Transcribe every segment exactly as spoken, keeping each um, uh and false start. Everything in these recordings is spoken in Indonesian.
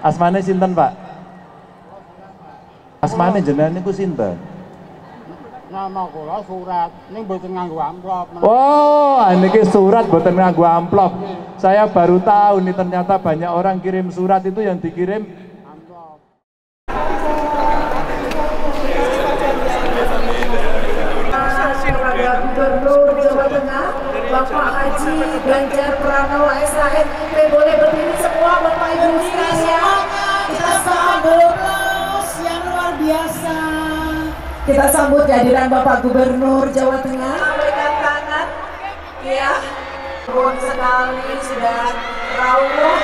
Asmane sinten, Pak? Asmane jenengan niku sinten? Nama kula surat, ini mboten nganggo amplop. Oh, niki surat mboten nganggo amplop. Saya baru tahu nih ternyata banyak orang kirim surat itu yang dikirim amplop. Kepada Gubernur Jawa Tengah, Bapak Haji Ganjar Pranowo S H M I P, boleh berdiri semua Bapak Ibu sekalian. Kita sambut yang luar biasa. Kita sambut kehadiran Bapak Gubernur Jawa Tengah. Lambaikan tangan, ya. Pun sekali sudah rawuh.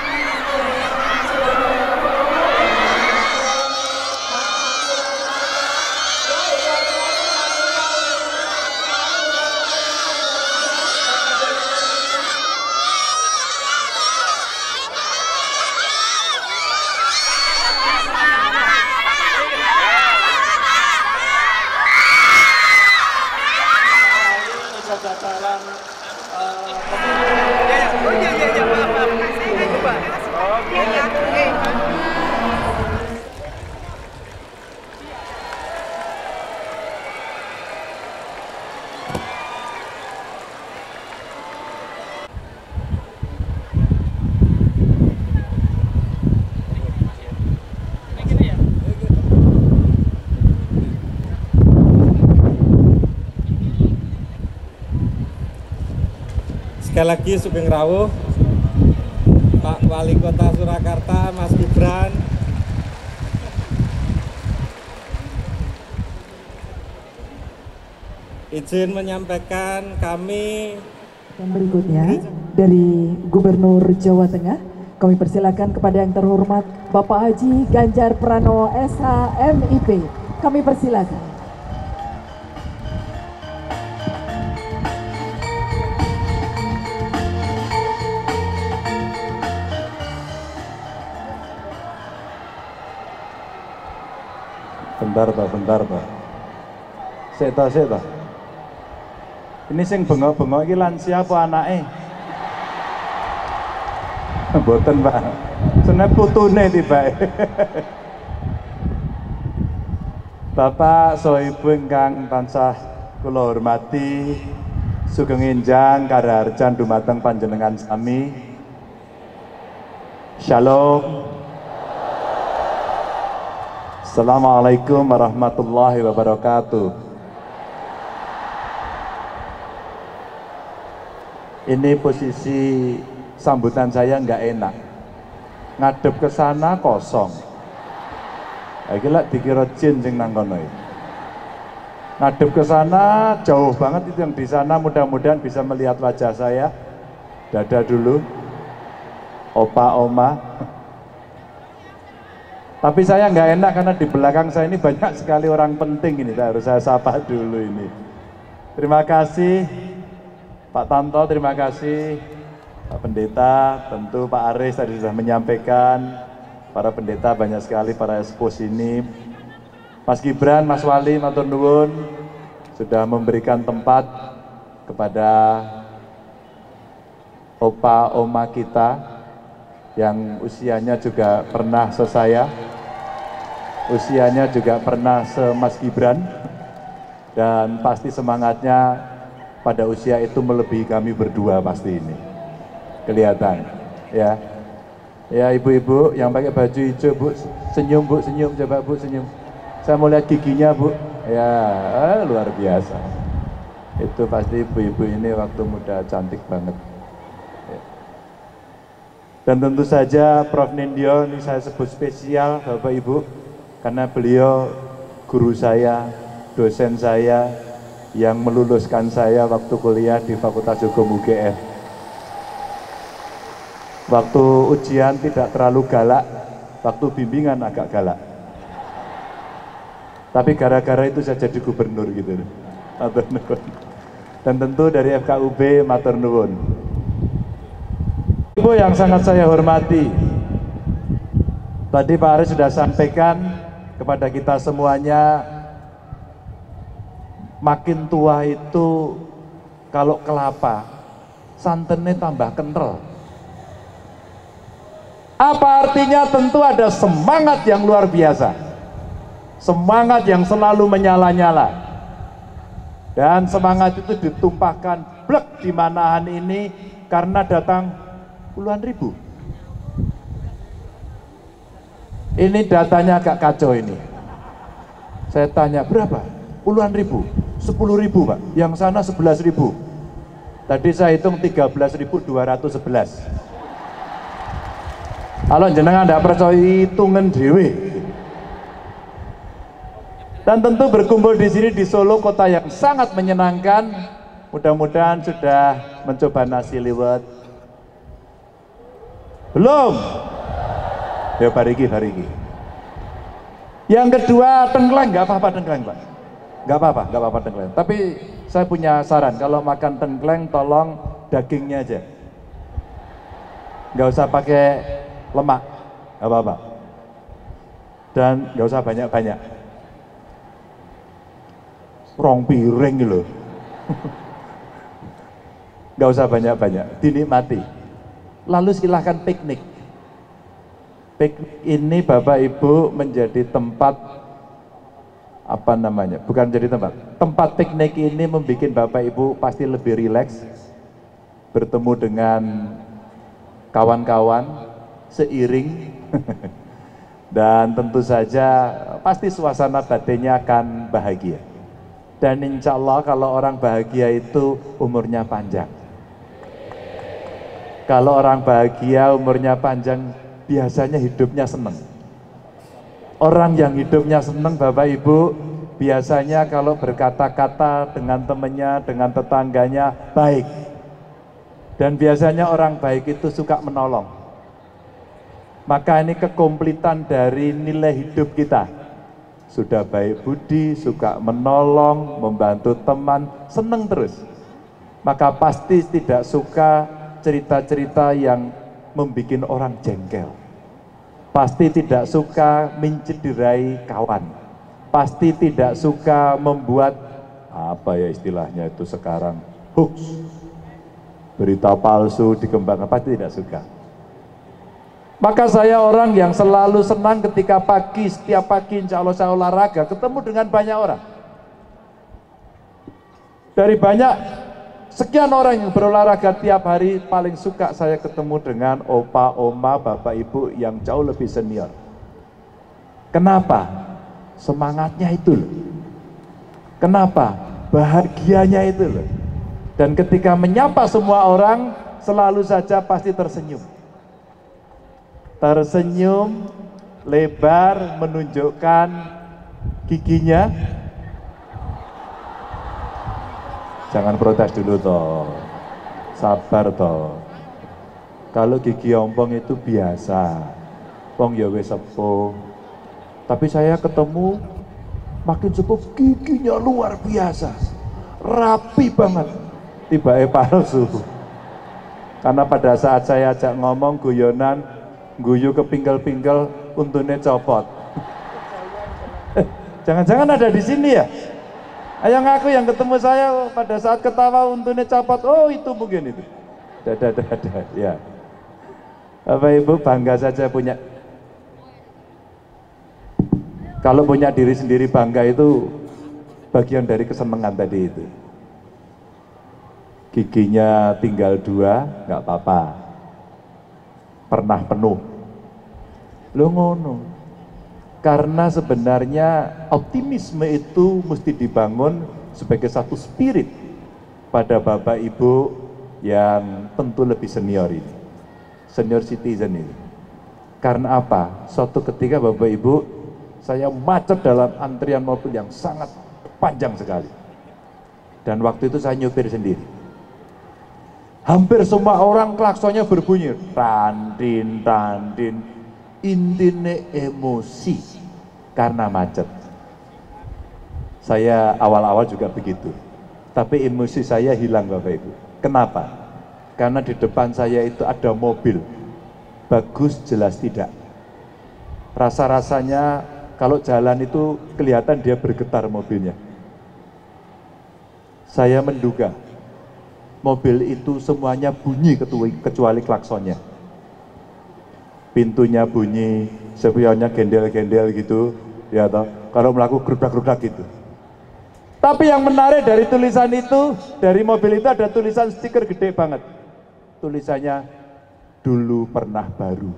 Sekali lagi Sugeng Rawuh, Pak Wali Kota Surakarta, Mas Gibran, izin menyampaikan kami. Yang berikutnya dari Gubernur Jawa Tengah, kami persilakan kepada yang terhormat Bapak Haji Ganjar Pranowo S H M I P. Kami persilakan. Bentar toh, bentar toh. Seta, seta. Ini sing bengok-bengok iki lansia apa anake? Mboten, Pak. Senep putune tibae. Bapak Sohibu ingkang tansah kula hormati, sugeng enjang karaharjan dumateng panjenengan sami. Shalom. Assalamualaikum warahmatullahi wabarakatuh. Ini posisi sambutan saya nggak enak. Ngadep ke sana kosong. Iki lak dikira jin sing nang kono iki. Ngadep ke sana jauh banget, itu yang di sana mudah-mudahan bisa melihat wajah saya. Dada dulu. Opa, oma. Tapi saya nggak enak karena di belakang saya ini banyak sekali orang penting ini, harus saya sapa dulu ini. Terima kasih Pak Tanto, terima kasih Pak Pendeta, tentu Pak Aris tadi sudah menyampaikan, para pendeta banyak sekali, para expos ini. Mas Gibran, Mas Wali, matur nuwun sudah memberikan tempat kepada opa oma kita yang usianya juga pernah sesaya, usianya juga pernah se-Mas Gibran, dan pasti semangatnya pada usia itu melebihi kami berdua pasti ini. Kelihatan, ya. Ya ibu-ibu yang pakai baju hijau, Bu, senyum Bu, senyum, coba Bu, senyum. Saya mau lihat giginya Bu, ya eh, luar biasa. Itu pasti ibu-ibu ini waktu muda cantik banget. Dan tentu saja Prof Nindyo ini saya sebut spesial Bapak Ibu, karena beliau guru saya, dosen saya, yang meluluskan saya waktu kuliah di Fakultas Hukum U G M. Waktu ujian tidak terlalu galak, waktu bimbingan agak galak. Tapi gara-gara itu saya jadi gubernur gitu. Matur nuwun. Dan tentu dari F K U B matur nuwun. Ibu yang sangat saya hormati, tadi Pak Aris sudah sampaikan kepada kita semuanya, makin tua itu kalau kelapa, santannya tambah kental. Apa artinya? Tentu ada semangat yang luar biasa, semangat yang selalu menyala-nyala, dan semangat itu ditumpahkan blek di Manahan ini karena datang puluhan ribu. Ini datanya agak kacau ini. Saya tanya berapa? Puluhan ribu, sepuluh ribu Pak, yang sana sebelas ribu. Tadi saya hitung tiga belas ribu dua ratus sebelas. Kalau jenengan tidak percaya hitungan dewe. Dan tentu berkumpul di sini di Solo, kota yang sangat menyenangkan. Mudah-mudahan sudah mencoba nasi liwet. Belum? Ya bariki, bariki. Yang kedua, tengkleng, nggak apa-apa tengkleng Pak. Nggak apa-apa, nggak apa-apa tengkleng. Tapi saya punya saran, kalau makan tengkleng tolong dagingnya aja. Nggak usah pakai lemak, nggak apa-apa. Dan nggak usah banyak-banyak. Rong piring gitu. Nggak usah banyak-banyak, dinikmati. Lalu silahkan piknik. Piknik ini Bapak Ibu menjadi tempat, apa namanya, bukan jadi tempat. Tempat piknik ini membuat Bapak Ibu pasti lebih rileks, bertemu dengan kawan-kawan, seiring, dan tentu saja pasti suasana batinnya akan bahagia. Dan insya Allah kalau orang bahagia itu umurnya panjang. Kalau orang bahagia umurnya panjang, biasanya hidupnya senang. Orang yang hidupnya senang Bapak Ibu, biasanya kalau berkata-kata dengan temannya, dengan tetangganya, baik. Dan biasanya orang baik itu suka menolong. Maka ini kekompletan dari nilai hidup kita. Sudah baik budi, suka menolong, membantu teman, senang terus. Maka pasti tidak suka cerita-cerita yang membuat orang jengkel. Pasti tidak suka mencederai kawan. Pasti tidak suka membuat, apa ya istilahnya itu sekarang, hoax. Berita palsu dikembangkan, pasti tidak suka. Maka saya orang yang selalu senang ketika pagi, setiap pagi insya Allah saya olahraga, ketemu dengan banyak orang. Dari banyak, sekian orang yang berolahraga tiap hari, paling suka saya ketemu dengan opa, oma, bapak, ibu yang jauh lebih senior. Kenapa? Semangatnya itu loh. Kenapa? Bahagianya itu loh. Dan ketika menyapa semua orang, selalu saja pasti tersenyum. Tersenyum lebar menunjukkan giginya. Jangan protes dulu toh, sabar toh. Kalau gigi ompong itu biasa, wong ya wis sepuh. Tapi saya ketemu makin sepuh, giginya luar biasa, rapi banget, tiba-tiba palsu. Karena pada saat saya ajak ngomong guyonan, guyu ke pinggel-pinggel, untune copot. Jangan-jangan ada di sini ya? Ayo ngaku yang ketemu saya pada saat ketawa untune copot. Oh itu mungkin itu. Dada dada ya. Bapak Ibu bangga saja punya. Kalau punya diri sendiri bangga itu bagian dari kesenangan tadi itu. Giginya tinggal dua, nggak apa-apa. Pernah penuh. Lo ngono. Karena sebenarnya optimisme itu mesti dibangun sebagai satu spirit pada Bapak Ibu yang tentu lebih senior ini. Senior citizen ini. Karena apa? Suatu ketika Bapak Ibu, saya macet dalam antrian mobil yang sangat panjang sekali. Dan waktu itu saya nyupir sendiri. Hampir semua orang klaksonnya berbunyi, tandin, tandin, intine emosi karena macet. Saya awal-awal juga begitu, tapi emosi saya hilang Bapak Ibu. Kenapa? Karena di depan saya itu ada mobil, bagus jelas tidak. Rasa-rasanya kalau jalan itu kelihatan dia bergetar mobilnya. Saya menduga mobil itu semuanya bunyi kecuali klaksonnya. pintunya bunyi, spionnya gendel-gendel gitu, ya toh. Kalau melakukan gerudak-gerudak gitu. Tapi yang menarik dari tulisan itu, dari mobil itu ada tulisan stiker gede banget. Tulisannya, dulu pernah baru.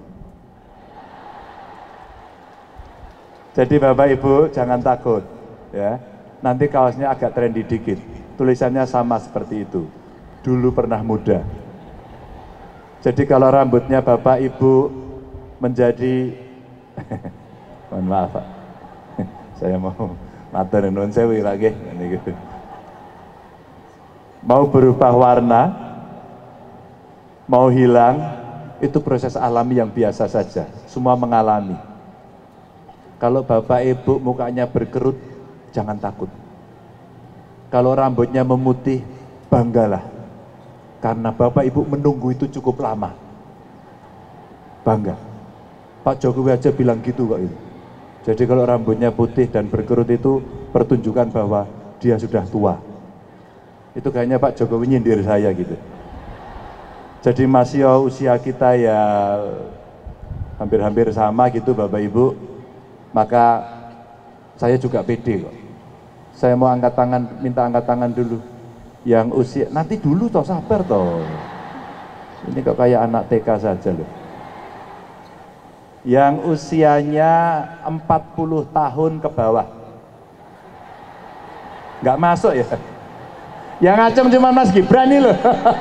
Jadi Bapak Ibu jangan takut, ya. Nanti kaosnya agak trendy dikit. Tulisannya sama seperti itu. Dulu pernah muda. Jadi kalau rambutnya Bapak Ibu menjadi, mohon maaf Pak, saya mau matur nuwun sewu lagi, gitu. Mau berubah warna, mau hilang, itu proses alami yang biasa saja. Semua mengalami. Kalau Bapak Ibu mukanya berkerut, jangan takut. Kalau rambutnya memutih, banggalah. Karena Bapak Ibu menunggu itu cukup lama. Bangga. Pak Jokowi aja bilang gitu kok itu. Jadi kalau rambutnya putih dan berkerut itu pertunjukan bahwa dia sudah tua. Itu kayaknya Pak Jokowi nyindir saya gitu. Jadi masih usia kita ya hampir-hampir sama gitu Bapak Ibu. Maka saya juga pede kok. Saya mau angkat tangan, minta angkat tangan dulu. Yang usia, nanti dulu toh, sabar toh. Ini kok kayak anak T K saja loh. Yang usianya empat puluh tahun ke bawah. Nggak masuk ya? Yang ngacem cuma Mas Gibran nih loh.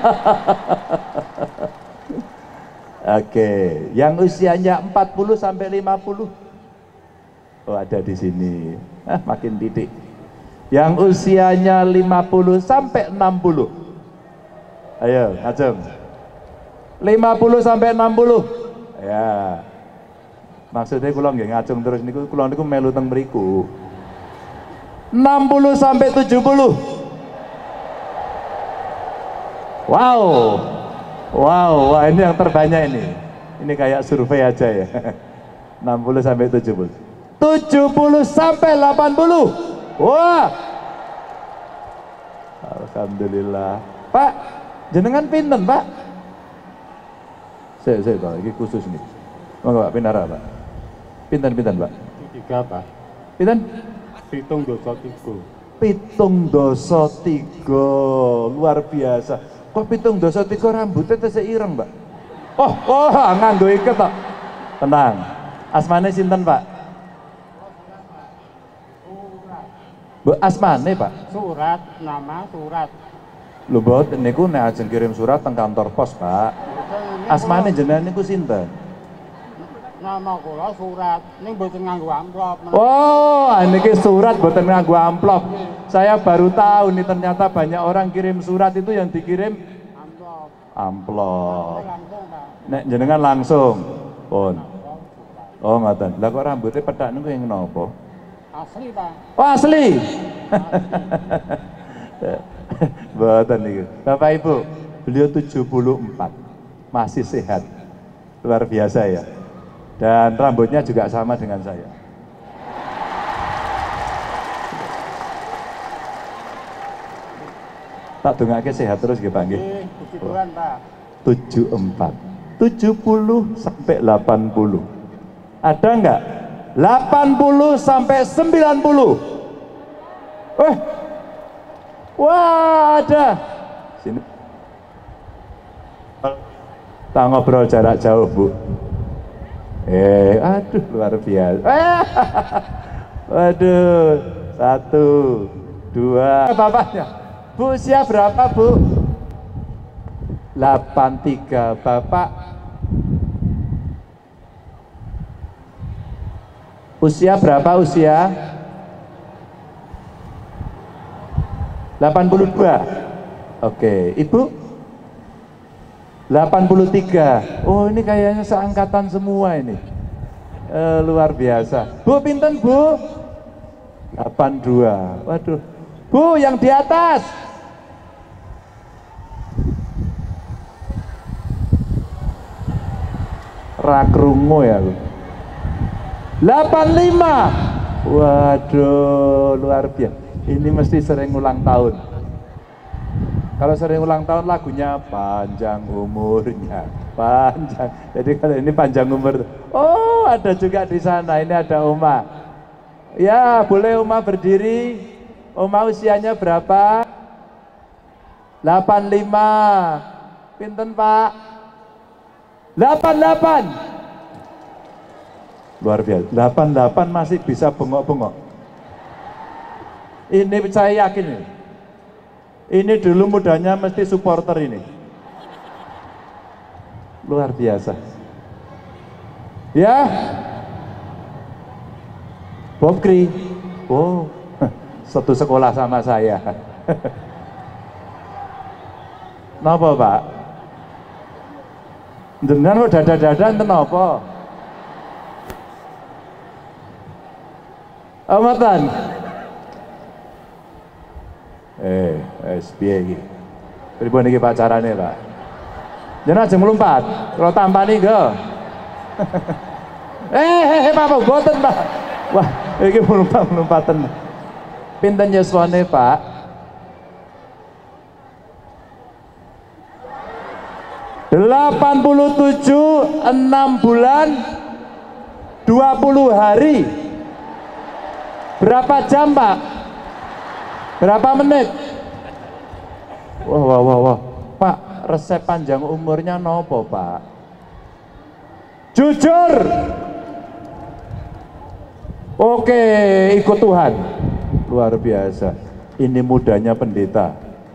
Oke, yang usianya empat puluh sampai lima puluh. Oh, ada di sini. Ah, makin titik. Yang usianya lima puluh sampai enam puluh. Ayo, ngacem. lima puluh sampai enam puluh. Ya. Maksudnya kula nggih ngacung terus niku, kula niku melu teng mriku. enam puluh sampai tujuh puluh. Wow. Wow, wah ini yang terbanyak ini. Ini kayak survei aja ya. enam puluh sampai tujuh puluh. tujuh puluh sampai delapan puluh. Wah. Alhamdulillah. Pak, jenengan pinten, Pak? Saya saya Pak, ini khusus nih. Monggo Pak, pinara Pak. Pinten-pinten Pak? Tiga Pak. Pinten? Pitung dosa tiga. Pitung dosa tiga, luar biasa. Kok pitung dosa tiga rambutnya tesih ireng Pak? Oh, oh nganggo iket Pak. Tenang. Asmane sinten Pak? Bu asmane Pak? Surat, nama surat. Lho mbot niku nek ajeng kirim surat teng kantor pos Pak. Asmane jenengan niku sinten? Nama kula surat, ini mboten nganggo amplop. Oh, niki surat mboten nganggo amplop. Saya baru tahu nih ternyata banyak orang kirim surat itu yang dikirim Amplop. amplop. Langsung Pak. Nek jenengan langsung. Pun. Oh, ngoten. Lah kok rambutnya pedak niku yang napa? Asli Pak. Oh, asli. Mboten niku. Bapak Ibu, beliau tujuh puluh empat. Masih sehat. Luar biasa ya. Dan rambutnya juga sama dengan saya. Tak dongake sehat terus nggih Pak nggih. Puji Tuhan Pak. tujuh puluh empat. tujuh puluh sampai delapan puluh. Ada enggak? delapan puluh sampai sembilan puluh. Eh. Wah, ada. Sini. Kita ngobrol jarak jauh, Bu. Eh, aduh luar biasa. Eh, waduh, satu, dua. Bapaknya, Bu usia berapa Bu? delapan tiga. Bapak usia berapa usia? delapan puluh dua. Oke, Ibu? delapan puluh tiga. Oh, ini kayaknya seangkatan semua ini. Eh, luar biasa. Bu, pinten Bu? delapan puluh dua. Waduh. Bu, yang di atas. Rakrungu ya, Bu. delapan puluh lima. Waduh, luar biasa. Ini mesti sering ulang tahun. Kalau sering ulang tahun lagunya panjang umurnya, Panjang. Jadi kalau ini panjang umur. Oh, ada juga di sana. Ini ada Oma. Ya, boleh Oma berdiri. Oma usianya berapa? delapan puluh lima. Pinten, Pak? delapan puluh delapan. Luar biasa. delapan puluh delapan masih bisa bengok-bengok. Ini saya yakin ini. Ini dulu mudanya mesti supporter ini. Luar biasa. Ya. Bob Kri. Oh, satu sekolah sama saya. Napa, Pak? Dengan kok dada-dada enten apa? Amatan. Eh, S P iki. Pripun iki pacarane, Pak? Jenengan aja melompat. Kalau tampani go. eh, eh, Pak, boten, Pak. Wah, iki melompat-melompaten. Pinten yuswane, Pak? delapan puluh tujuh, enam bulan, dua puluh hari. Berapa jam, Pak? Berapa menit? Wah, wah, wah, wah. Pak, resep panjang umurnya nopo, Pak? Jujur. Oke, ikut Tuhan. Luar biasa. Ini mudanya pendeta.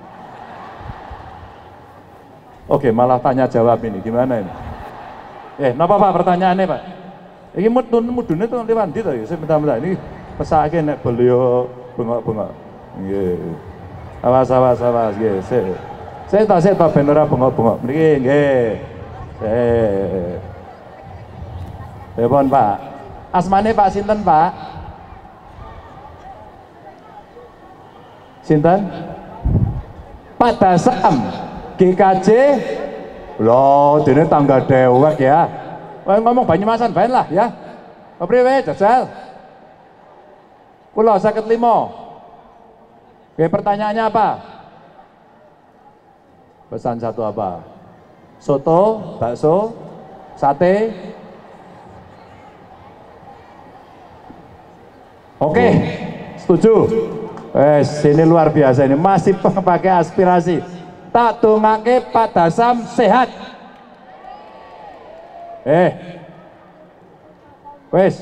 Oke, malah tanya jawab ini. Gimana ini? Eh, napa Pak pertanyaannya, Pak? Ini mudun mudune itu nanti mandi tuh. Saya minta-minta ini pesake nek beliau bengok-bengok. Nggih. Awas awas awas nggih. Saya saya tak saya tak ben ora bengok-bengok. Niki nggih. Eh. Telepon, Pak. Asmane Pak sinten, Pak? Sinten? Pak Dasam. G K J. Loh, dene tangga dewek ya. Wah, ngomong Banyumasan bae lah ya. Kepriwe jajal? Kula seket lima. Oke, pertanyaannya apa? Pesan satu apa? Soto, bakso, sate. Oke, setuju. Eh, sini luar biasa ini masih pakai aspirasi. Tak dongake Pak Dasam sehat. Eh, wes.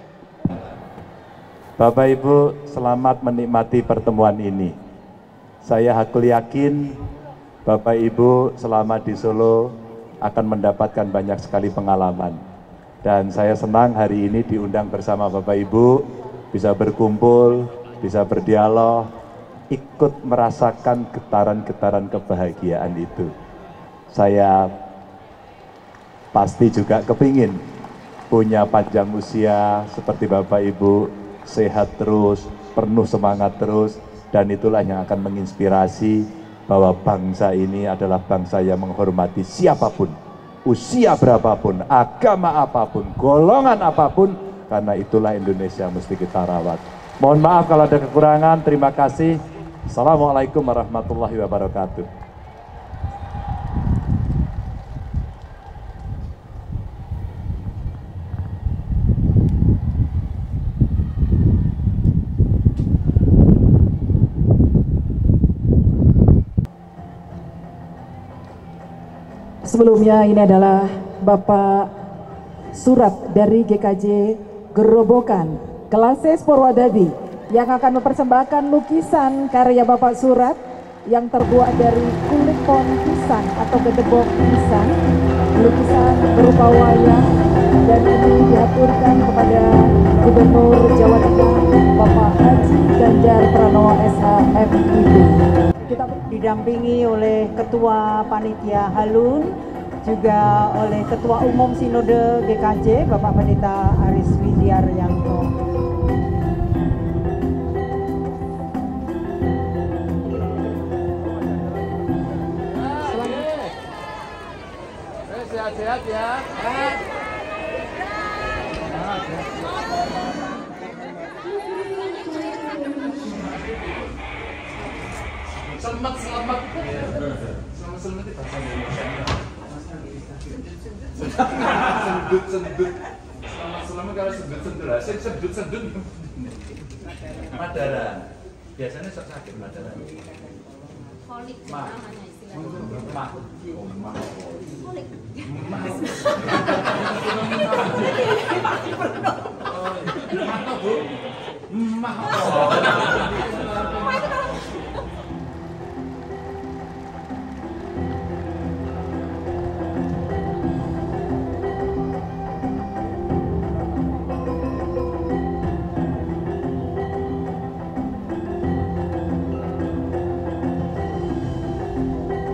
Bapak Ibu, selamat menikmati pertemuan ini. Saya hakul yakin Bapak Ibu selama di Solo akan mendapatkan banyak sekali pengalaman. Dan saya senang hari ini diundang bersama Bapak Ibu, bisa berkumpul, bisa berdialog, ikut merasakan getaran-getaran kebahagiaan itu. Saya pasti juga kepingin punya panjang usia seperti Bapak Ibu, sehat terus, penuh semangat terus, dan itulah yang akan menginspirasi bahwa bangsa ini adalah bangsa yang menghormati siapapun, usia berapapun, agama apapun, golongan apapun, karena itulah Indonesia mesti kita rawat. Mohon maaf kalau ada kekurangan, terima kasih. Assalamualaikum warahmatullahi wabarakatuh. Sebelumnya ini adalah Bapak Surat dari G K J Gerobokan, Klases Purwodadi, yang akan mempersembahkan lukisan karya Bapak Surat yang terbuat dari kulit pohon pisang atau gedebok pisang, lukisan berupa wayang, dan ini diaturkan kepada Gubernur Jawa Tengah Bapak Haji Ganjar Pranowo S H M I D. Kita didampingi oleh Ketua Panitia Halun, juga oleh Ketua Umum Sinode G K J Bapak Pendeta Aris Widiaryanto. Sehat-sehat ya. Selamat, selamat. Selamat, selamat. Sendut-sendut. Selama kalau sendut-sendut, saya sendut-sendut. Madaran. Biasanya sakit madaran. Kolik namanya istilahnya. Mah. Oh, mah. Kolik. Mah. Mah, Bu. Mah.